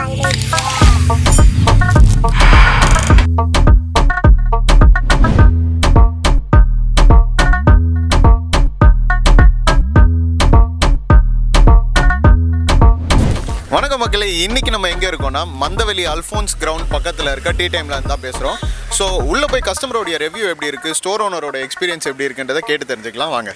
வணக்கம் மக்களே, இன்னைக்கு நம்ம எங்கே இருக்கோம்னா மந்தவெளி அல்ஃபோன்ஸ் கிரவுண்ட் பக்கத்தில் இருக்க டீ டைமில் தான் பேசுகிறோம். ஸோ உள்ளே போய் கஸ்டமரோடைய ரிவ்யூ எப்படி இருக்குது, ஸ்டோர் ஓனரோட எக்ஸ்பீரியன்ஸ் எப்படி இருக்குன்றதை கேட்டு தெரிஞ்சுக்கலாம் வாங்க.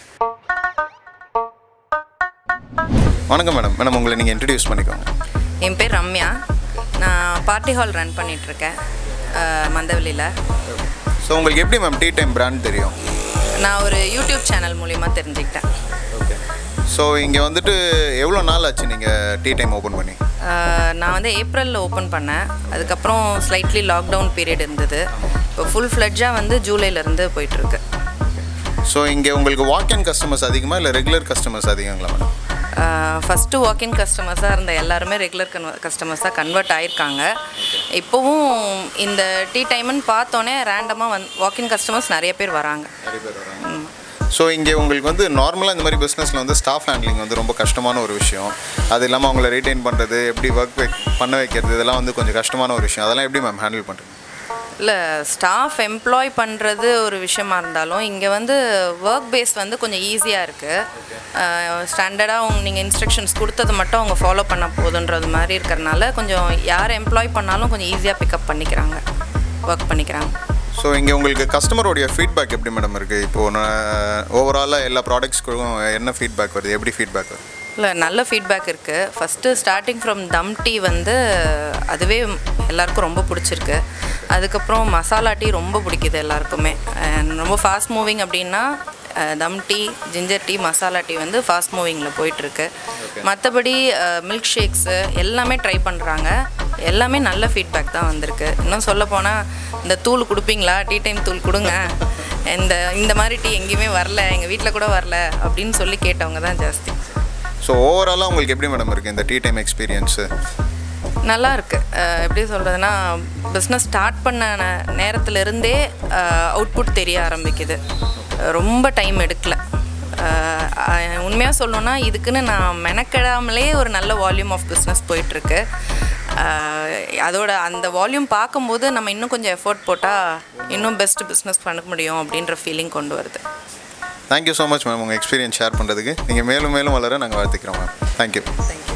வணக்கம் மேடம், உங்களை நீங்கள் இன்ட்ரடியூஸ் பண்ணிக்கோங்க. என் பேர் ரம்யா. நான் பார்ட்டி ஹால் ரன் பண்ணிகிட்ருக்கேன் மந்தவெளியில். ஸோ உங்களுக்கு எப்படி மேம் டீ டைம் பிராண்ட் தெரியும்? நான் ஒரு யூடியூப் சேனல் மூலிமா தெரிஞ்சுக்கிட்டேன். ஓகே. ஸோ இங்கே வந்துட்டு எவ்வளோ நாள் ஆச்சு நீங்கள் டீ டைம் ஓப்பன் பண்ணி? நான் வந்து ஏப்ரலில் ஓப்பன் பண்ணேன். அதுக்கப்புறம் ஸ்லைட்லி லாக்டவுன் பீரியட் இருந்தது. இப்போ ஃபுல் ஃப்ளட்ஜாக வந்து ஜூலைலேருந்து போயிட்டுருக்கு. ஸோ இங்கே உங்களுக்கு வாக்-இன் கஸ்டமர்ஸ் அதிகமாக இல்லை ரெகுலர் கஸ்டமர்ஸ் அதிகங்களா மேடம்? ஃபஸ்ட்டு வாக்-இன் கஸ்டமர்ஸாக இருந்த எல்லாருமே ரெகுலர் கஸ்டமர்ஸாக கன்வெர்ட் ஆகிருக்காங்க. இப்போவும் இந்த டீ டைம்னு பார்த்தோன்னே ரேண்டமாக வாக்-இன் கஸ்டமர்ஸ் நிறைய பேர் வராங்க. ஸோ இங்கே உங்களுக்கு வந்து நார்மலாக இந்த மாதிரி பிஸ்னஸில் வந்து ஸ்டாஃப் ஹேண்ட்லிங் வந்து ரொம்ப கஷ்டமான ஒரு விஷயம். அது இல்லாமல் அவங்கள ரீட்டைன் பண்ணுறது, எப்படி ஒர்க் பண்ண வைக்கிறது, இதெல்லாம் வந்து கொஞ்சம் கஷ்டமான ஒரு விஷயம். அதெல்லாம் எப்படி மேம் ஹேண்டில் பண்ணுறீங்க? இல்லை, ஸ்டாஃப் எம்ப்ளாய் பண்ணுறது ஒரு விஷயமா இருந்தாலும் இங்கே வந்து ஒர்க் பேஸ் வந்து கொஞ்சம் ஈஸியாக இருக்குது. ஸ்டாண்டர்டாக நீங்கள் இன்ஸ்ட்ரக்ஷன்ஸ் கொடுத்தது மட்டும் அவங்க ஃபாலோ பண்ண போதுன்றது மாதிரி இருக்கிறனால கொஞ்சம் யார் எம்ப்ளாய் பண்ணாலும் கொஞ்சம் ஈஸியாக பிக்கப் பண்ணிக்கிறாங்க, ஒர்க் பண்ணிக்கிறாங்க. ஸோ இங்கே உங்களுக்கு கஸ்டமரோடைய ஃபீட்பேக் எப்படி மேடம் இருக்குது? இப்போது ஓவராலாக எல்லா ப்ராடக்ட்ஸ்க்கும் என்ன ஃபீட்பேக் வருது, எப்படி ஃபீட்பேக் வருது? இல்லை, நல்ல ஃபீட்பேக் இருக்குது. First starting from dum tea வந்து அதுவே எல்லாருக்கும் ரொம்ப பிடிச்சிருக்கு. அதுக்கப்புறம் மசாலா டீ ரொம்ப பிடிக்குது எல்லாருக்குமே. ரொம்ப ஃபாஸ்ட் மூவிங் அப்படின்னா dum tea, ginger tea, masala tea வந்து ஃபாஸ்ட் மூவிங்கில் போயிட்டுருக்கு. மற்றபடி மில்க் ஷேக்ஸு எல்லாமே ட்ரை பண்ணுறாங்க. எல்லாமே நல்ல ஃபீட்பேக் தான் வந்திருக்கு. இன்னும் சொல்லப்போனால் இந்த தூள் கொடுப்பீங்களா, டீ டைம் தூள் கொடுங்க, இந்த மாதிரி டீ எங்கேயுமே வரல, எங்கள் வீட்டில் கூட வரல அப்படின்னு சொல்லி கேட்டவங்க தான் ஜாஸ்தி. ஸோ ஓவராலாக உங்களுக்கு எப்படி மேடம் இருக்குது இந்த டீ டைம் எக்ஸ்பீரியன்ஸு? நல்லா இருக்குது. எப்படி சொல்கிறதுனா, பிஸ்னஸ் ஸ்டார்ட் பண்ண நேரத்துலேருந்தே அவுட்புட் தெரிய ஆரம்பிக்குது. ரொம்ப டைம் எடுக்கல. உண்மையாக சொல்லணுன்னா இதுக்குன்னு நான் மெனக்கெடாமலே ஒரு நல்ல வால்யூம் ஆஃப் பிஸ்னஸ் போயிட்டுருக்கு. அதோட அந்த வால்யூம் பார்க்கும்போது நம்ம இன்னும் கொஞ்சம் எஃபோர்ட் போட்டால் இன்னும் பெஸ்ட் பிஸ்னஸ் பண்ண முடியும் அப்படின்ற ஃபீலிங் கொண்டு வருது. தேங்க்யூ ஸோ மச் மேம், உங்கள் எக்ஸ்பீரியன்ஸ் ஷேர் பண்ணுறதுக்கு. நீங்கள் மேலும் மேலும் வளர நாங்கள் வாழ்த்துக்கிறோம் மேம். தேங்க்யூ. தேங்க்யூ.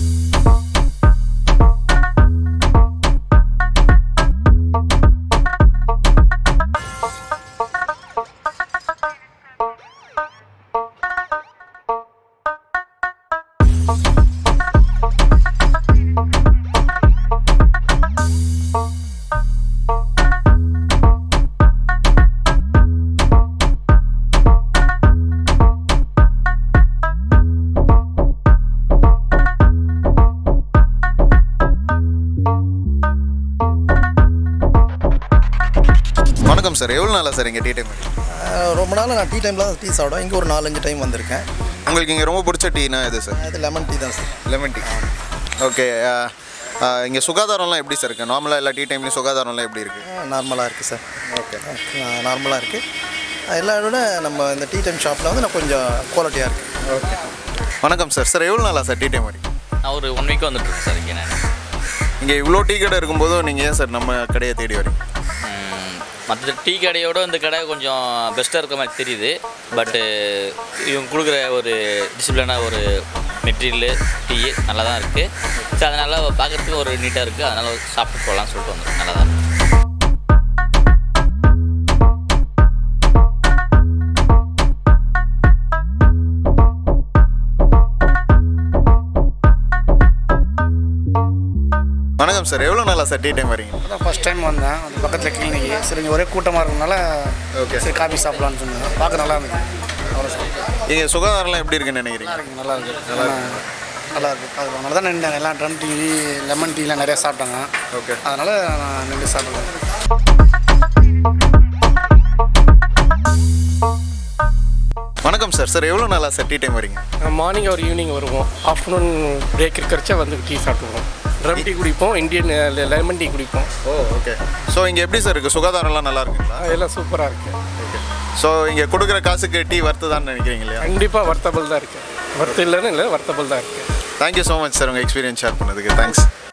வணக்கம் சார், எவ்வளோ நாளாக சார் இங்கே டீ டைம்? ரொம்ப நாள் நான் டீ டைமில் டீ சாப்பிடுவேன். இங்கே ஒரு 4-5 டைம் வந்திருக்கேன். உங்களுக்கு இங்கே ரொம்ப பிடிச்ச டீனா எது சார்? அது லெமன் டீ தான் சார். Lemon tea. ஓகே. இங்கே சுகாதாரம்லாம் எப்படி சார் இருக்குது? நார்மலாக எல்லா டீ டைம்லேயும் சுகாதாரம்லாம் எப்படி இருக்குது? நார்மலாக இருக்குது சார். ஓகே, நார்மலாக இருக்குது. எல்லாரோட நம்ம இந்த டீ டைம் ஷாப்பில் வந்து நான் கொஞ்சம் குவாலிட்டியாக இருக்குது. ஓகே. வணக்கம் சார். சார் எவ்வளோ நாளாக சார் டீ டைம் வரீங்க? நான் ஒரு 1 வீக் வந்துட்டுருக்கேன் சார். இங்கே இவ்வளோ டீ கடை இருக்கும்போதும் நீங்கள் ஏன் சார் நம்ம கடையை தேடி வரீங்க? மற்ற டீ கடையோடு இந்த கடை கொஞ்சம் பெஸ்ட்டாக இருக்க மாதிரி தெரியுது. பட்டு இவங்க கொடுக்குற ஒரு டிசிப்ளினாக ஒரு மெட்டீரியலு டீ நல்லா தான் இருக்குது. ஸோ அதனால் பார்க்குறதுக்கு ஒரு நீட்டாக இருக்குது. அதனால் சாப்பிட்டு போகலான்னு சொல்லிட்டு வந்துடும். நல்லா தான் இருக்குது. வணக்கம் சார், எவ்வளோ நாளாக சார் டீ டைம் வரீங்க? அதான் ஃபஸ்ட் டைம் வந்தேன். அது பக்கத்தில் கிளினிக்கு. சரி, இங்கே ஒரே கூட்டமாக இருக்கிறதுனால ஓகே சரி காஃபி சாப்பிட்லான்னு சொன்னாங்க. பார்க்க நல்லா இருந்துச்சு. அவ்வளோ சார். இங்கே சுகாதாரம்லாம் எப்படி இருக்குன்னு நினைக்கிறீங்க? நல்லா இருக்குது. நல்லா இருக்குது. அதனால தான் நின்றாங்க. எல்லாம் ட்ரம் டீ, லெமன் டீலாம் நிறையா சாப்பிட்டாங்க. ஓகே. அதனால் நான் நின்று சாப்பிட்றேன். வணக்கம் சார். சார் எவ்வளோ நாளாக சார் டீ டைம் வரீங்க? மார்னிங் ஒரு ஈவினிங் வருவோம். ஆஃப்டர்நூன் பிரேக் இருக்கிறச்சா வந்து டீ சாப்பிடுவோம். ட்ரம் டீ குடிப்போம், இந்தியன் லெமன் டீ குடிப்போம். ஓகே. ஸோ இங்கே எப்படி சார் இருக்குது? சுகாதாரம்லாம் நல்லா இருக்குங்களா? எல்லாம் சூப்பராக இருக்குது. ஓகே. ஸோ இங்கே கொடுக்குற காசுக்கு டீ வர்த்து தான் நினைக்கிறீங்க இல்லையா? கண்டிப்பாக வர்த்தபிள் தான் இருக்குது. வர்த்து இல்லைன்னு இல்லை, வர்த்தபிள் தான் இருக்குது. தேங்க்யூ ஸோ மச் சார், உங்கள் எக்ஸ்பீரியன்ஸ் ஷேர் பண்ணதுக்கு. தேங்க்ஸ்.